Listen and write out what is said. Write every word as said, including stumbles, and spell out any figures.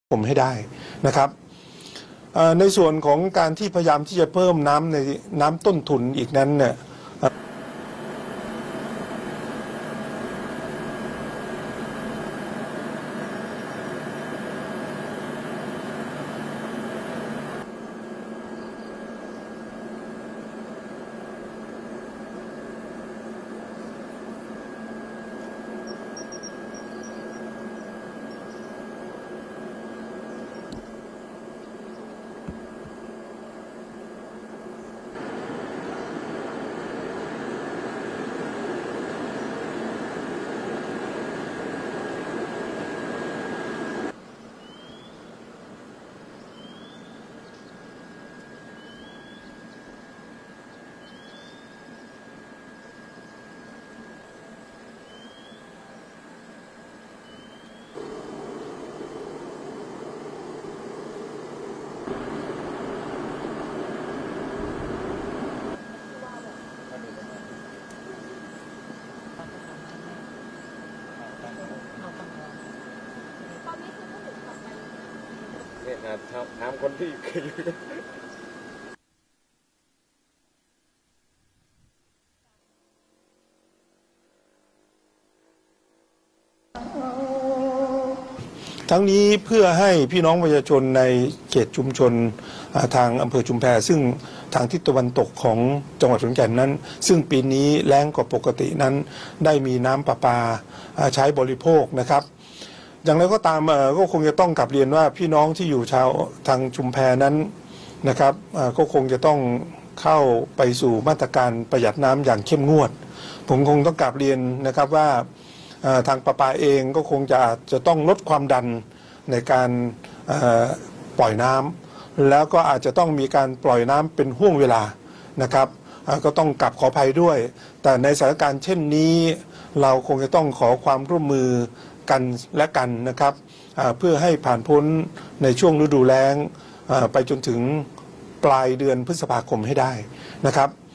ผมให้ได้นะครับในส่วนของการที่พยายามที่จะเพิ่มน้ำในน้ำต้นทุนอีกนั้นเนี่ยเนี่ยถามคนที่เคยอยู่ทั้งนี้เพื่อให้พี่น้องประชาชนในเขตชุมชนทางอำเภอชุมแพซึ่งทางทิศตะวันตกของจังหวัดขอนแก่นนั้นซึ่งปีนี้แล้งกว่าปกตินั้นได้มีน้ำประปาใช้บริโภคนะครับอย่างไรก็ตามก็คงจะต้องกลับเรียนว่าพี่น้องที่อยู่ชาวทางชุมแพนั้นนะครับก็คงจะต้องเข้าไปสู่มาตรการประหยัดน้ำอย่างเข้มงวดผมคงต้องกลับเรียนนะครับว่าทางประปาเองก็คงจะจะต้องลดความดันในการปล่อยน้ำแล้วก็อาจจะต้องมีการปล่อยน้ำเป็นห่วงเวลานะครับก็ต้องกลับขออภัยด้วยแต่ในสถานการณ์เช่นนี้เราคงจะต้องขอความร่วมมือกันและกันนะครับเพื่อให้ผ่านพ้นในช่วงฤดูแล้งไปจนถึงปลายเดือนพฤษภาคมให้ได้นะครับ